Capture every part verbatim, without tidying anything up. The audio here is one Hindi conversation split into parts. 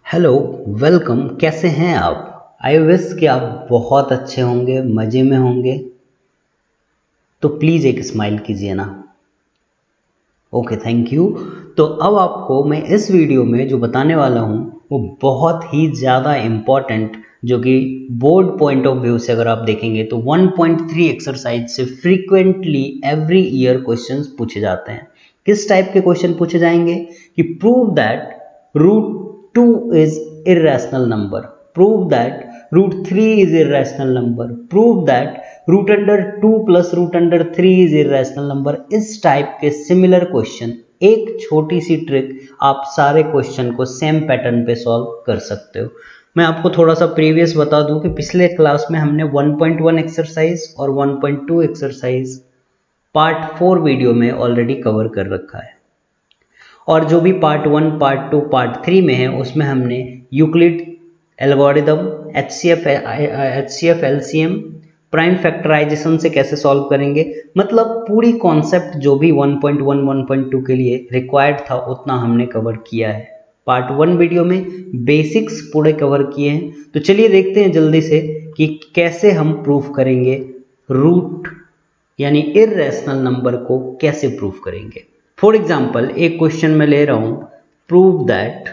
Hello, welcome. कैसे हैं आप? आई विश कि आप बहुत अच्छे होंगे, मज़े में होंगे। तो प्लीज़ एक स्माइल कीजिए ना। Okay, thank you. तो अब आपको मैं इस वीडियो में जो बताने वाला हूँ वो बहुत ही ज़्यादा इम्पॉर्टेंट, जो कि बोर्ड पॉइंट ऑफ व्यू से अगर आप देखेंगे तो वन पॉइंट थ्री एक्सरसाइज से फ्रीक्वेंटली एवरी ईयर क्वेश्चंस पूछे जाते हैं। किस टाइप के क्वेश्चन पूछे जाएंगे कि prove that root two is irrational number, prove that root three is irrational number, prove that root under two plus root under three is irrational number। इस टाइप के सिमिलर क्वेश्चन, एक छोटी सी ट्रिक, आप सारे क्वेश्चन को सेम पैटर्न पे सॉल्व कर सकते हो। मैं आपको थोड़ा सा प्रीवियस बता दूं कि पिछले क्लास में हमने वन पॉइंट वन एक्सरसाइज और one point two exercise part four video में ऑलरेडी कवर कर रखा है, और जो भी part one, part two, part three में है उसमें हमने Euclid algorithm, H C F H C F L C M, prime factorization से कैसे सॉल्व करेंगे, मतलब पूरी कॉन्सेप्ट जो भी one point one, one point two के लिए रिक्वायर्ड था उतना हमने कवर किया है। पार्ट वन वीडियो में बेसिक्स पूरे कवर किए हैं। तो चलिए देखते हैं जल्दी से कि कैसे हम प्रूफ करेंगे रूट यानी इर्रेशनल नंबर को कैसे प्रूफ करेंगे। फॉर एग्जाम्पल एक क्वेश्चन में ले रहा हूं, prove that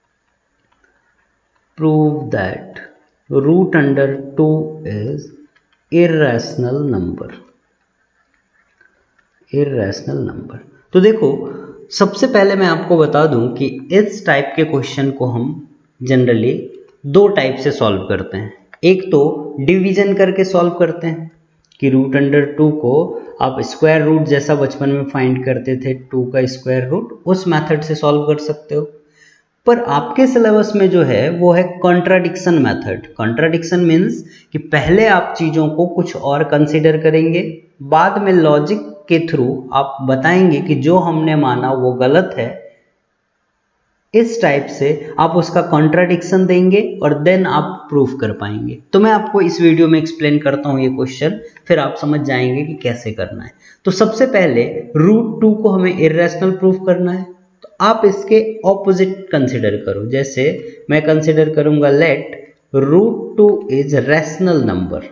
prove that root under two is irrational number irrational number. तो देखो, सबसे पहले मैं आपको बता दूं कि इस टाइप के क्वेश्चन को हम जनरली दो टाइप से सॉल्व करते हैं। एक तो डिवीजन करके सॉल्व करते हैं कि रूट अंडर टू को आप स्क्वायर रूट जैसा बचपन में फाइंड करते थे, टू का स्क्वायर रूट, उस मेथड से सॉल्व कर सकते हो। पर आपके सिलेबस में जो है वो है कॉन्ट्राडिक्शन मेथड। कॉन्ट्राडिक्शन मीन्स कि पहले आप चीज़ों को कुछ और कंसिडर करेंगे, बाद में लॉजिक के थ्रू आप बताएंगे कि जो हमने माना वो गलत है। इस टाइप से आप उसका कॉन्ट्राडिक्शन देंगे और देन आप प्रूफ कर पाएंगे। तो मैं आपको इस वीडियो में एक्सप्लेन करता हूँ ये क्वेश्चन, फिर आप समझ जाएंगे कि कैसे करना है। तो सबसे पहले रूट टू को हमें इर्रेशनल प्रूफ करना है, तो आप इसके ऑपोजिट कंसिडर करो। जैसे मैं कंसिडर करूंगा let root two is rational number,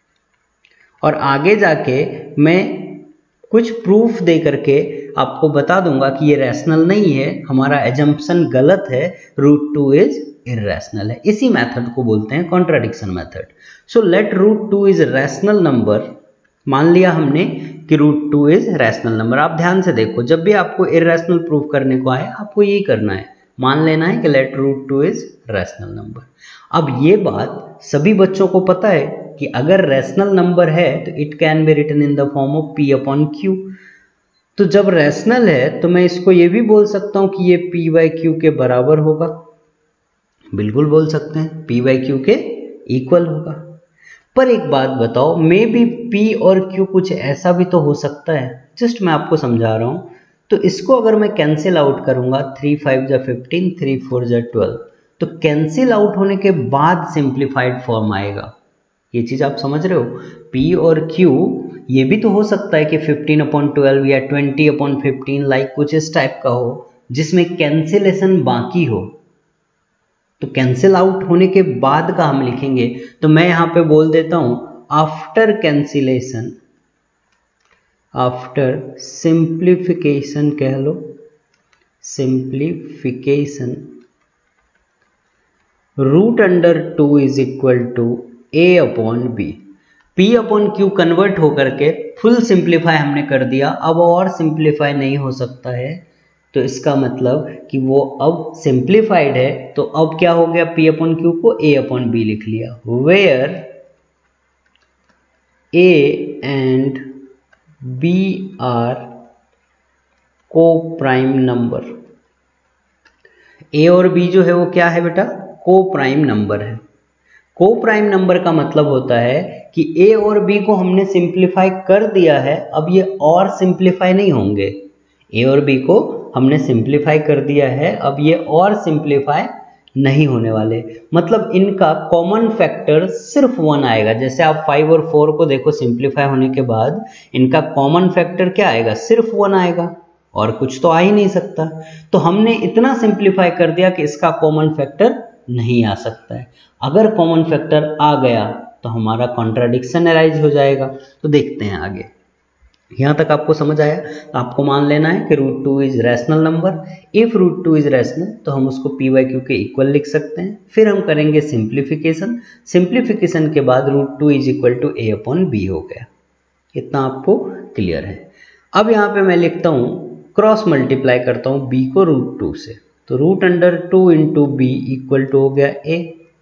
और आगे जाके मैं कुछ प्रूफ दे करके आपको बता दूंगा कि ये रैशनल नहीं है, हमारा एजम्पशन गलत है, रूट टू इज इर्रेशनल है। इसी मेथड को बोलते हैं contradiction method. So let root two is rational number, मान लिया हमने कि root two is rational number. आप ध्यान से देखो, जब भी आपको इर्रेशनल प्रूफ करने को आए आपको यही करना है, मान लेना है कि let root two is rational number. अब ये बात सभी बच्चों को पता है कि अगर रैशनल नंबर है तो it can be written in the form of p upon q. तो जब रैशनल है तो मैं इसको ये भी बोल सकता हूं कि ये p बाई क्यू के बराबर होगा। बिल्कुल बोल सकते हैं, p बाई क्यू के इक्वल होगा। पर एक बात बताओ, मे बी p और q कुछ ऐसा भी तो हो सकता है, जस्ट मैं आपको समझा रहा हूं। तो इसको अगर मैं कैंसिल आउट करूंगा, थ्री फाइव जा फिफ्टीन, थ्री फोर जा ट्वेल्व, तो कैंसिल आउट होने के बाद सिंप्लीफाइड फॉर्म आएगा। ये चीज आप समझ रहे हो? p और q ये भी तो हो सकता है कि फिफ्टीन अपॉन ट्वेल्व या ट्वेंटी अपॉन फिफ्टीन, लाइक कुछ इस टाइप का हो जिसमें कैंसिलेशन बाकी हो। तो कैंसिल आउट होने के बाद का हम लिखेंगे, तो मैं यहां पे बोल देता हूं आफ्टर कैंसिलेशन, आफ्टर सिंप्लीफिकेशन कह लो, simplification root under two is equal to a upon b. P upon q convert होकर के फुल सिंप्लीफाई हमने कर दिया, अब और सिंप्लीफाई नहीं हो सकता है। तो इसका मतलब कि वो अब सिंप्लीफाइड है, तो अब क्या हो गया, P अपॉन क्यू को A अपॉन बी लिख लिया, where A and B are coprime number. A और B जो है वो क्या है बेटा, को प्राइम नंबर है। को प्राइम नंबर का मतलब होता है कि a और b को हमने सिंप्लीफाई कर दिया है, अब ये और सिंप्लीफाई नहीं होंगे। a और b को हमने सिंप्लीफाई कर दिया है, अब ये और सिंप्लीफाई नहीं होने वाले। मतलब इनका कॉमन फैक्टर सिर्फ वन आएगा। जैसे आप फाइव और फोर को देखो, सिंप्लीफाई होने के बाद इनका कॉमन फैक्टर क्या आएगा, सिर्फ वन आएगा। और कुछ तो आ ही नहीं सकता। तो हमने इतना सिंप्लीफाई कर दिया कि इसका कॉमन फैक्टर नहीं आ सकता है। अगर कॉमन फैक्टर आ गया तो हमारा कॉन्ट्राडिक्शन अराइज हो जाएगा। तो देखते हैं आगे। यहाँ तक आपको समझ आया? आपको मान लेना है कि root two is rational number. If root two is rational तो हम उसको पी वाई क्यू के इक्वल लिख सकते हैं। फिर हम करेंगे सिंप्लीफिकेशन। सिंप्लीफिकेशन के बाद root two is equal to a upon b हो गया। इतना आपको क्लियर है। अब यहाँ पे मैं लिखता हूँ, क्रॉस मल्टीप्लाई करता हूँ b को रूट टू से, तो root under two into b equal to हो गया a।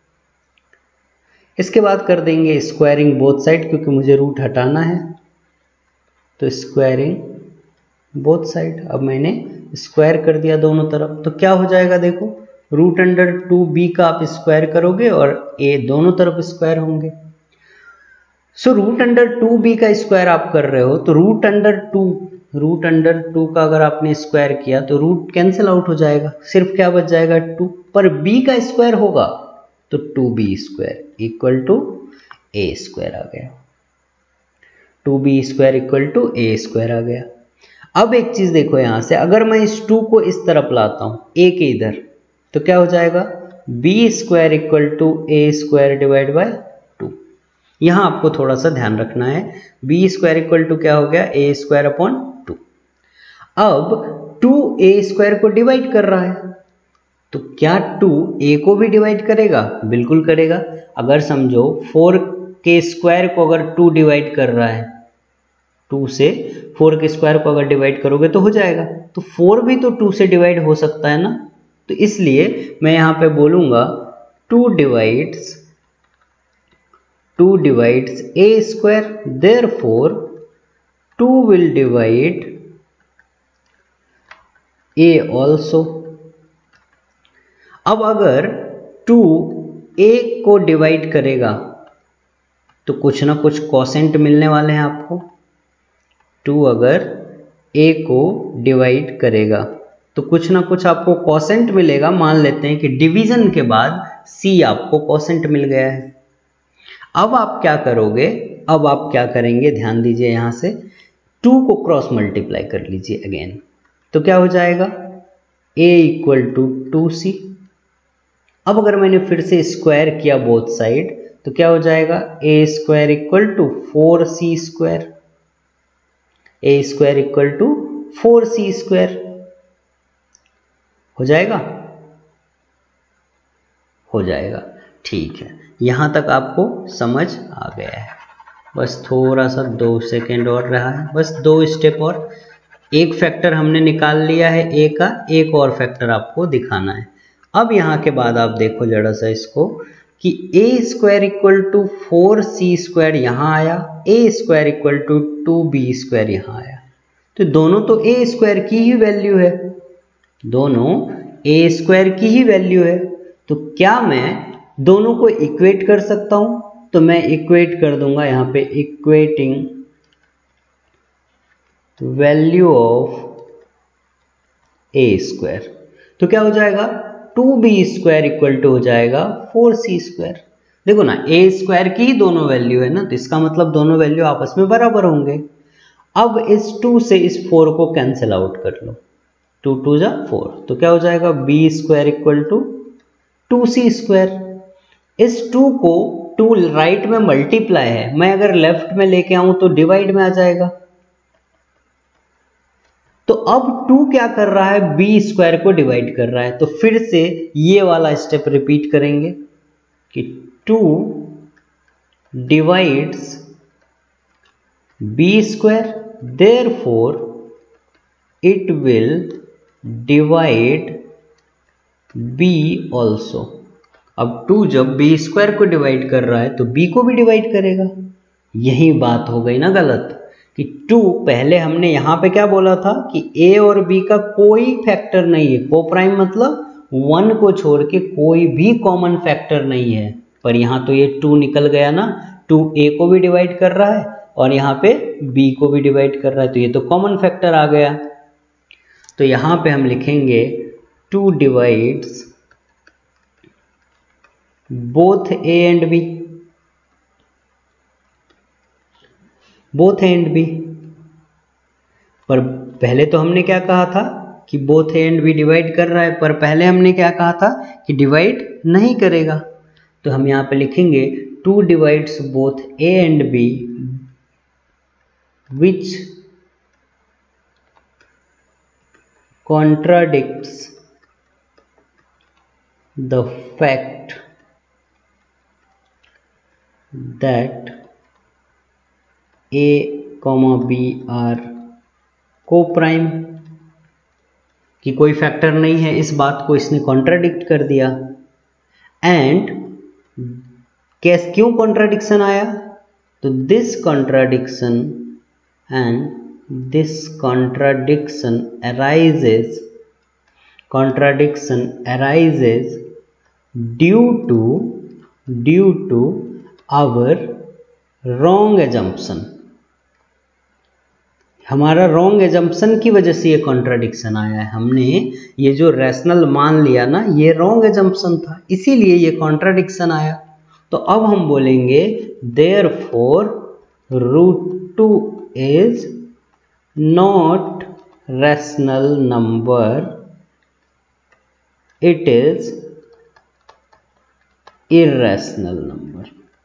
इसके बाद कर देंगे स्क्वायरिंग बोथ साइड, क्योंकि मुझे रूट हटाना है, तो स्क्वायरिंग बोथ साइड। अब मैंने स्क्वायर कर दिया दोनों तरफ, तो क्या हो जाएगा देखो, रूट अंडर टू बी का आप स्क्वायर करोगे और a दोनों तरफ स्क्वायर होंगे। So root under two b का स्क्वायर आप कर रहे हो, तो root under two root under two का अगर आपने स्क्वायर किया तो रूट कैंसिल आउट हो जाएगा, सिर्फ क्या बच जाएगा टू। पर b का स्क्वायर होगा तो two b square equal to a square आ गया। Two b square equal to a square आ गया। अब एक चीज देखो यहां से, अगर मैं इस टू को इस तरफ लाता हूं a के इधर, तो क्या हो जाएगा, b square equal to a square divide by two. यहां आपको थोड़ा सा ध्यान रखना है, बी स्क्वायर इक्वल टू क्या हो गया, ए स्क्वायर अपॉन टू। अब टू ए स्क्वायर को डिवाइड कर रहा है, तो क्या टू ए को भी डिवाइड करेगा? बिल्कुल करेगा। अगर समझो फोर के स्क्वायर को अगर टू डिवाइड कर रहा है, टू से फोर के स्क्वायर को अगर डिवाइड करोगे तो हो जाएगा, तो फोर भी तो टू से डिवाइड हो सकता है ना। तो इसलिए मैं यहां पे बोलूंगा two divides two divides a square, therefore two will divide a also. अब अगर टू ए को डिवाइड करेगा तो कुछ ना कुछ कोसेंट मिलने वाले हैं आपको। टू अगर a को डिवाइड करेगा तो कुछ ना कुछ आपको कोसेंट मिलेगा। मान लेते हैं कि डिवीजन के बाद c आपको कोसेंट मिल गया है। अब आप क्या करोगे, अब आप क्या करेंगे, ध्यान दीजिए, यहां से टू को क्रॉस मल्टीप्लाई कर लीजिए अगेन, तो क्या हो जाएगा, a equal to two c. अब अगर मैंने फिर से स्क्वायर किया बोथ साइड, तो क्या हो जाएगा, a square equal to four c square, a square equal to four c square हो जाएगा, हो जाएगा। ठीक है, यहां तक आपको समझ आ गया है। बस थोड़ा सा दो सेकेंड और रहा है, बस दो स्टेप और। एक फैक्टर हमने निकाल लिया है ए का, एक और फैक्टर आपको दिखाना है। अब यहां के बाद आप देखो जरा सा इसको कि a square equal to four c square यहां आया, a square equal to two b square यहां आया, तो दोनों तो ए स्क्वायर की ही वैल्यू है, दोनों ए स्क्वायर की ही वैल्यू है। तो क्या मैं दोनों को इक्वेट कर सकता हूं? तो मैं इक्वेट कर दूंगा यहां पे, equating value of a square, तो क्या हो जाएगा, two b square equal to हो जाएगा फोर सी स्क्वायर। देखो ना, ए स्क्वायर की ही दोनों वैल्यू है ना, तो इसका मतलब दोनों वैल्यू आपस में बराबर होंगे। अब इस टू से इस फोर को कैंसिल आउट कर लो, टू टू जा फोर, तो क्या हो जाएगा, b square equal to two c square. इस टू को टू राइट में मल्टीप्लाई है, मैं अगर लेफ्ट में लेके आऊं तो डिवाइड में आ जाएगा। तो अब टू क्या कर रहा है, बी स्क्वायर को डिवाइड कर रहा है। तो फिर से ये वाला स्टेप रिपीट करेंगे कि two divides b square, therefore it will divide b also। अब टू जब b स्क्वायर को डिवाइड कर रहा है तो b को भी डिवाइड करेगा। यही बात हो गई ना गलत, कि टू पहले हमने यहां पे क्या बोला था कि a और b का कोई फैक्टर नहीं है, को प्राइम मतलब वन को छोड़ के कोई भी कॉमन फैक्टर नहीं है। पर यहां तो ये टू निकल गया ना, टू a को भी डिवाइड कर रहा है और यहाँ पे b को भी डिवाइड कर रहा है, तो ये तो कॉमन फैक्टर आ गया। तो यहाँ पे हम लिखेंगे two divides both a and b, both a and b। पर पहले तो हमने क्या कहा था कि both a and b divide कर रहा है, पर पहले हमने क्या कहा था कि डिवाइड नहीं करेगा। तो हम यहाँ पे लिखेंगे two divides both a and b which contradicts the fact that A, B are co-prime, कि कोई फैक्टर नहीं है, इस बात को इसने कॉन्ट्राडिक्ट कर दिया। एंड कैस क्यों कॉन्ट्राडिक्शन आया, तो this contradiction and this contradiction arises contradiction arises due to due to our wrong assumption, हमारा रॉन्ग एजम्पशन की वजह से ये कॉन्ट्राडिक्शन आया है। हमने ये जो रैशनल मान लिया ना, ये रॉन्ग एजम्पशन था, इसीलिए ये कॉन्ट्राडिक्शन आया। तो अब हम बोलेंगे therefore root two is not rational number, it is irrational number,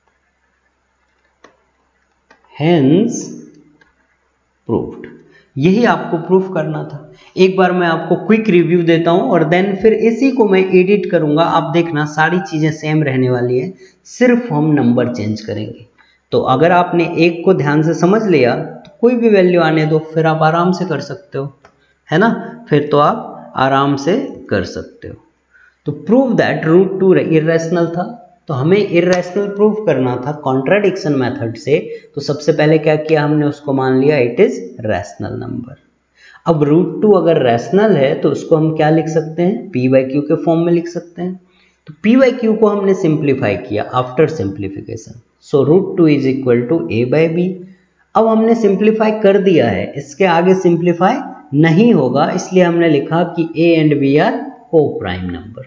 hence proved। यही आपको प्रूफ करना था। एक बार मैं आपको क्विक रिव्यू देता हूं और देन फिर इसी को मैं एडिट करूंगा। आप देखना सारी चीजें सेम रहने वाली है, सिर्फ हम नंबर चेंज करेंगे। तो अगर आपने एक को ध्यान से समझ लिया तो कोई भी वैल्यू आने दो, फिर आप आराम से कर सकते हो, है ना, फिर तो आप आराम से कर सकते हो। तो prove that root two irrational था, तो हमें इर्रेशनल प्रूव करना था कॉन्ट्राडिक्शन मेथड से। तो सबसे पहले क्या किया हमने, उसको मान लिया इट इज रैशनल नंबर। अब रूट टू अगर रैशनल है तो उसको हम क्या लिख सकते हैं, पी बाई क्यू के फॉर्म में लिख सकते हैं। तो पी बाई क्यू को हमने सिंप्लीफाई किया after simplification, so root two is equal to a by b. अब हमने सिंप्लीफाई कर दिया है, इसके आगे सिंप्लीफाई नहीं होगा, इसलिए हमने लिखा कि a and b are coprime number.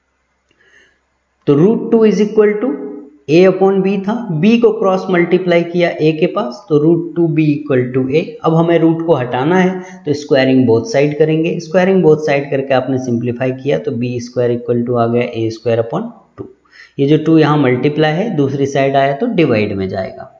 तो root two is equal to a upon b था, बी को क्रॉस मल्टीप्लाई किया ए के पास, तो root two b equal to a. अब हमें रूट को हटाना है तो स्क्वायरिंग बोथ साइड करेंगे, स्क्वायरिंग बोथ साइड करके आपने सिंप्लीफाई किया तो बी स्क्वायर इक्वल टू आ गया ए स्क्वायर अपॉन टू। ये जो टू यहाँ मल्टीप्लाई है, दूसरी साइड आया तो डिवाइड में जाएगा।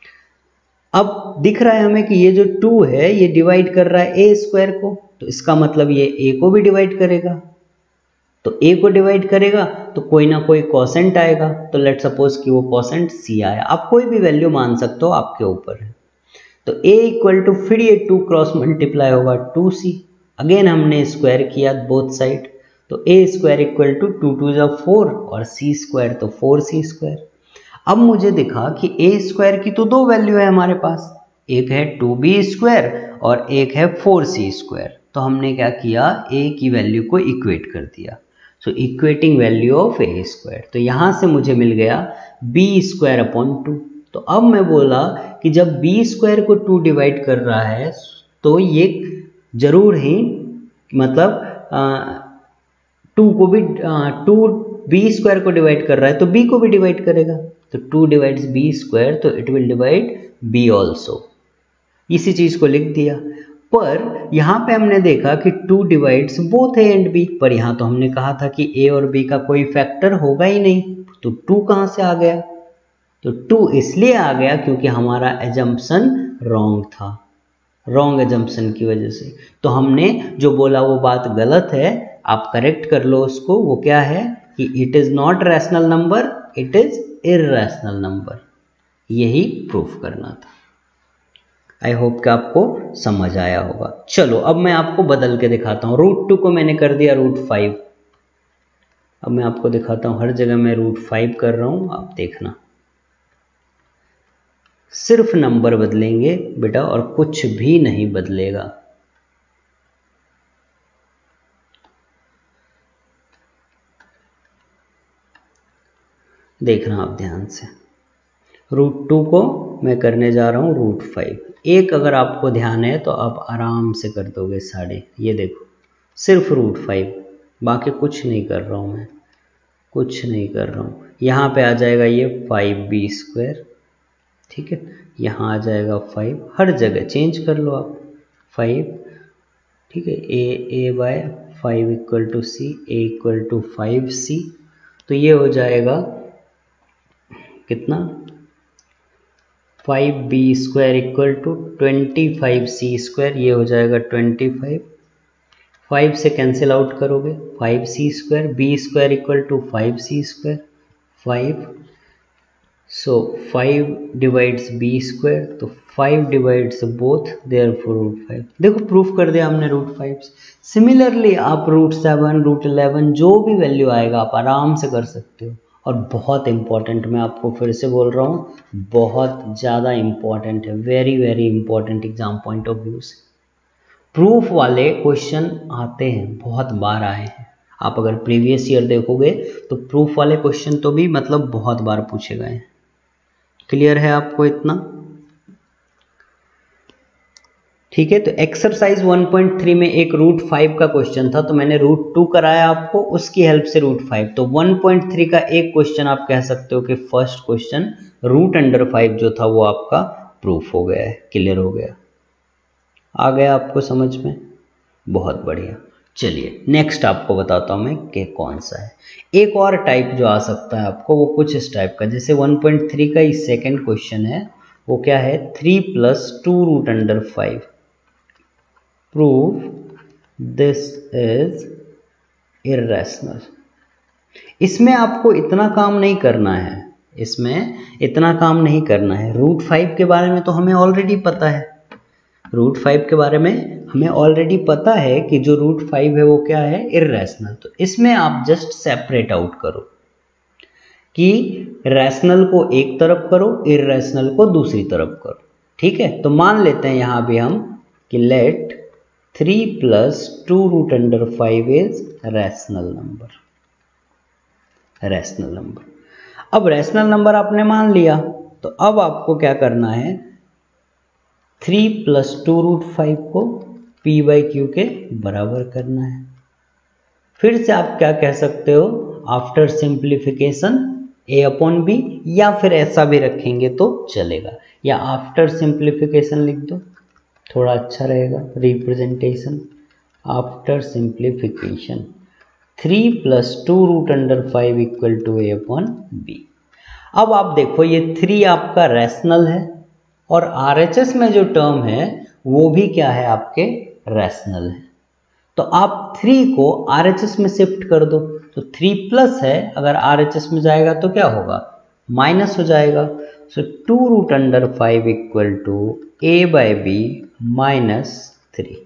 अब दिख रहा है हमें कि ये जो टू है ये डिवाइड कर रहा है ए स्क्वायर को, तो इसका मतलब ये ए को भी डिवाइड करेगा। तो ए को डिवाइड करेगा तो कोई ना कोई कोसेंट आएगा, तो लेट सपोज कि वो कोसेंट सी आया। आप कोई भी वैल्यू मान सकते हो, आपके ऊपर है। तो ए इक्वल टू फिर ये टू क्रॉस मल्टीप्लाई होगा टू सी, अगेन हमने स्क्वायर किया बोथ साइड, तो a square equal to two two जा फोर और सी स्क्वायर तो फोर सी स्क्वायर। अब मुझे दिखा कि ए स्क्वायर की तो दो वैल्यू है हमारे पास, एक है टू बी स्क्वायर और एक है फोर सी स्क्वायर। तो हमने क्या किया, ए की वैल्यू को इक्वेट कर दिया, so equating value of a square. तो यहाँ से मुझे मिल गया बी स्क्वायर अपॉन टू। तो अब मैं बोला कि जब बी स्क्वायर को टू डिवाइड कर रहा है तो ये जरूर ही मतलब टू को भी टू बी स्क्वायर को डिवाइड कर रहा है तो बी को भी डिवाइड करेगा। तो टू डिवाइड्स बी स्क्वायर तो it will divide b also, इसी चीज को लिख दिया। पर यहाँ पे हमने देखा कि two divides both a and b, पर यहाँ तो हमने कहा था कि ए और बी का कोई फैक्टर होगा ही नहीं, तो टू कहाँ से आ गया? तो टू इसलिए आ गया क्योंकि हमारा एजम्पशन रॉन्ग था, रॉन्ग एजम्पशन की वजह से। तो हमने जो बोला वो बात गलत है, आप करेक्ट कर लो उसको। वो क्या है कि it is not rational number, it is irrational number, यही प्रूफ करना था। आई होप कि आपको समझ आया होगा। चलो अब मैं आपको बदल के दिखाता हूँ। रूट टू को मैंने कर दिया रूट फाइव, अब मैं आपको दिखाता हूँ हर जगह मैं रूट फाइव कर रहा हूँ, आप देखना। सिर्फ नंबर बदलेंगे बेटा और कुछ भी नहीं बदलेगा। देखना आप ध्यान से, रूट टू को मैं करने जा रहा हूँ रूट फाइव। एक अगर आपको ध्यान है तो आप आराम से कर दोगे साढ़े। ये देखो सिर्फ रूट फाइव, बाकी कुछ नहीं कर रहा हूँ मैं, कुछ नहीं कर रहा हूँ। यहाँ पे आ जाएगा ये फाइव बी स्क्वायर, ठीक है, यहाँ आ जाएगा फाइव, हर जगह चेंज कर लो आप, फाइव ठीक है, a a by five equal to c, a equal to five c, तो ये हो जाएगा कितना, five b square equal to twenty five c square, ये हो जाएगा ट्वेंटी फाइव, फाइव से कैंसिल आउट करोगे, five c square, b square equal to five c square, five, so five divides b square, तो five divides both, therefore root five. देखो प्रूफ कर दिया हमने रूट फाइव। सिमिलरली आप रूट सेवन, रूट इलेवन, जो भी वैल्यू आएगा आप आराम से कर सकते हो। और बहुत इंपॉर्टेंट, मैं आपको फिर से बोल रहा हूँ, बहुत ज़्यादा इंपॉर्टेंट है, very very important exam point of view से। प्रूफ वाले क्वेश्चन आते हैं, बहुत बार आए हैं। आप अगर प्रीवियस ईयर देखोगे तो प्रूफ वाले क्वेश्चन तो भी मतलब बहुत बार पूछे गए हैं। क्लियर है आपको इतना? ठीक है, तो एक्सरसाइज वन पॉइंट थ्री में एक रूट फाइव का क्वेश्चन था, तो मैंने रूट टू कराया आपको, उसकी हेल्प से रूट फाइव। तो वन पॉइंट थ्री का एक क्वेश्चन आप कह सकते हो कि first question root under five जो था वो आपका प्रूफ हो गया है, क्लियर हो गया। आ गया आपको समझ में? बहुत बढ़िया। चलिए नेक्स्ट आपको बताता हूं मैं कि कौन सा है। एक और टाइप जो आ सकता है आपको, वो कुछ इस टाइप का, जैसे वन पॉइंट थ्री का ही सेकेंड क्वेश्चन है, वो क्या है, three plus two root under five, proof this is irrational. इसमें आपको इतना काम नहीं करना है, इसमें इतना काम नहीं करना है। रूट फाइव के बारे में तो हमें ऑलरेडी पता है, रूट फाइव के बारे में हमें ऑलरेडी पता है कि जो रूट फाइव है वो क्या है, इर्रेशनल। तो इसमें आप जस्ट सेपरेट आउट करो कि रैशनल को एक तरफ करो, इर्रेशनल को दूसरी तरफ करो। ठीक है, तो मान लेते हैं यहां भी हम कि let three plus two root under five is rational number, rational number. अब रैशनल नंबर आपने मान लिया, तो अब आपको क्या करना है, three plus two root five को पी बाई क्यू के बराबर करना है। फिर से आप क्या कह सकते हो, after simplification a upon b, या फिर ऐसा भी रखेंगे तो चलेगा, या आफ्टर सिंप्लीफिकेशन लिख दो, थोड़ा अच्छा रहेगा representation. After simplification three plus two root under five equal to a upon b. अब आप देखो ये थ्री आपका रैशनल है, और आरएचएस में जो टर्म है वो भी क्या है, आपके रैशनल है। तो आप थ्री को आरएचएस में शिफ्ट कर दो, तो थ्री प्लस है, अगर आरएचएस में जाएगा तो क्या होगा, माइनस हो जाएगा। So two root under five equal to a by b minus three,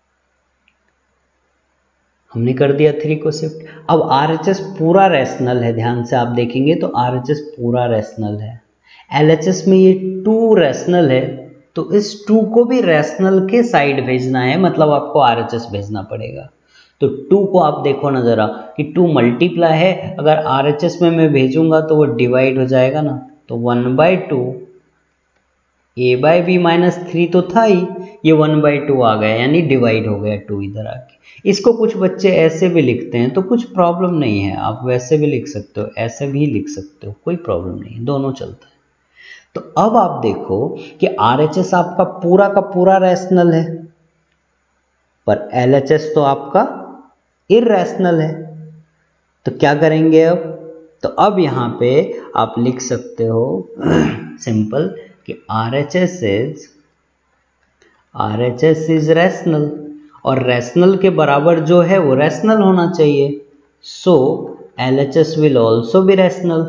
हमने कर दिया थ्री को शिफ्ट। अब आरएचएस पूरा रैशनल है, ध्यान से आप देखेंगे तो आरएचएस पूरा रैशनल है। एलएचएस में ये टू रैशनल है, तो इस टू को भी रैशनल के साइड भेजना है, मतलब आपको आरएचएस भेजना पड़ेगा। तो टू को आप देखो ना जरा कि टू मल्टीप्लाई है, अगर आरएचएस में मैं भेजूंगा तो वो डिवाइड हो जाएगा ना, तो one by two a by b minus three तो था ही, ये वन बाई टू आ गया, यानी डिवाइड हो गया टू इधर आके। इसको कुछ बच्चे ऐसे भी लिखते हैं, तो कुछ प्रॉब्लम नहीं है, आप वैसे भी लिख सकते हो, ऐसे भी लिख सकते हो, कोई प्रॉब्लम नहीं है, दोनों चलता है। तो अब आप देखो कि आरएचएस आपका पूरा का पूरा रैशनल है, पर एलएचएस तो आपका इर्रेशनल है। तो क्या करेंगे अब, तो अब यहां पे आप लिख सकते हो सिंपल कि RHS is RHS is rational, और रैशनल के बराबर जो है वो रैशनल होना चाहिए। So LHS will also be rational,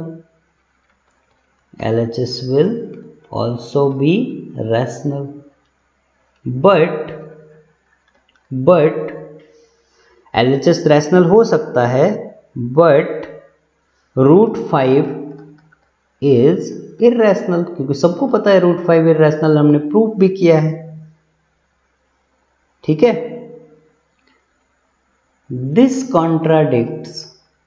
L H S will also be rational, but but L H S rational हो सकता है, but root five is irrational, क्योंकि सबको पता है रूट फाइव irrational, हमने प्रूफ भी किया है। ठीक है, this contradicts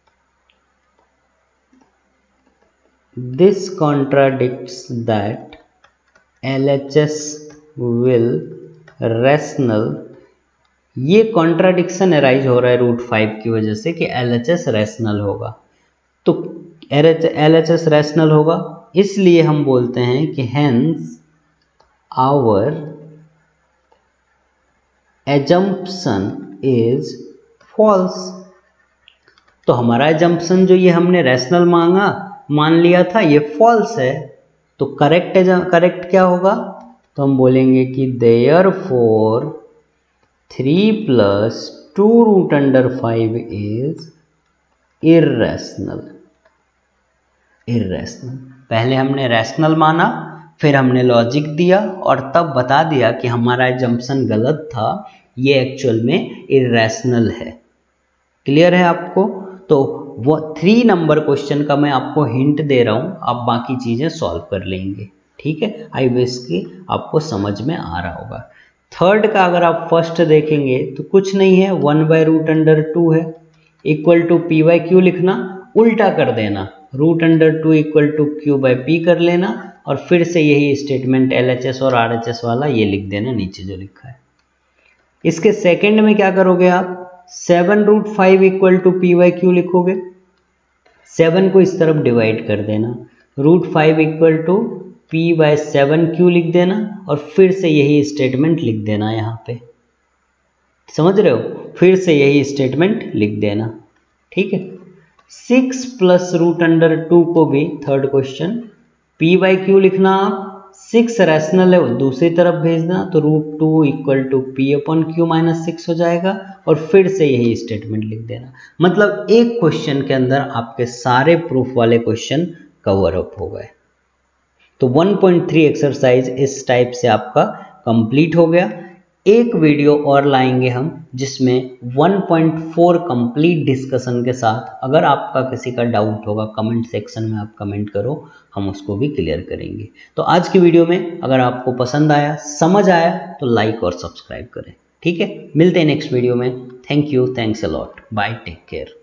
This contradicts that L H S will rational। ये कॉन्ट्राडिक्शन अराइज हो रहा है रूट फाइव की वजह से कि L H S रैशनल होगा। तो L H S रैशनल होगा, इसलिए हम बोलते हैं कि hence our assumption is false। तो हमारा assumption जो ये हमने रैशनल मांगा मान लिया था ये false है, तो करेक्ट करेक्ट क्या होगा, तो हम बोलेंगे कि therefore three plus two root under five is irrational. Irrational पहले हमने रैशनल माना, फिर हमने लॉजिक दिया और तब बता दिया कि हमारा एजम्पशन गलत था, ये एक्चुअल में इर्रेशनल है। क्लियर है आपको? तो वो थ्री नंबर क्वेश्चन का मैं आपको हिंट दे रहा हूँ, आप बाकी चीज़ें सॉल्व कर लेंगे। ठीक है, आई विश कि आपको समझ में आ रहा होगा। थर्ड का अगर आप फर्स्ट देखेंगे तो कुछ नहीं है, one by root under two है, equal to p by q लिखना, उल्टा कर देना, root under two equal to q by p कर लेना और फिर से यही स्टेटमेंट एल एच एस और आर एच एस वाला ये लिख देना नीचे जो लिखा है। इसके सेकंड में क्या करोगे आप, seven root five equal to p by q लिखोगे, सेवन को इस तरफ डिवाइड कर देना, root five equal to p by seven q लिख देना और फिर से यही स्टेटमेंट लिख देना यहाँ पे। समझ रहे हो? फिर से यही स्टेटमेंट लिख देना। ठीक है, six plus root under two को भी third question p by q लिखना, आप सिक्स रैशनल है वो दूसरी तरफ भेजना, तो root two equal to p upon q minus six हो जाएगा और फिर से यही स्टेटमेंट लिख देना। मतलब एक क्वेश्चन के अंदर आपके सारे प्रूफ वाले क्वेश्चन कवर अप हो गए। तो वन पॉइंट थ्री एक्सरसाइज इस टाइप से आपका कंप्लीट हो गया। एक वीडियो और लाएंगे हम जिसमें one point four complete discussion के साथ। अगर आपका किसी का डाउट होगा कमेंट सेक्शन में आप कमेंट करो, हम उसको भी क्लियर करेंगे। तो आज की वीडियो में अगर आपको पसंद आया, समझ आया तो लाइक और सब्सक्राइब करें। ठीक है, मिलते हैं नेक्स्ट वीडियो में। Thank you, thanks a lot, bye, take care.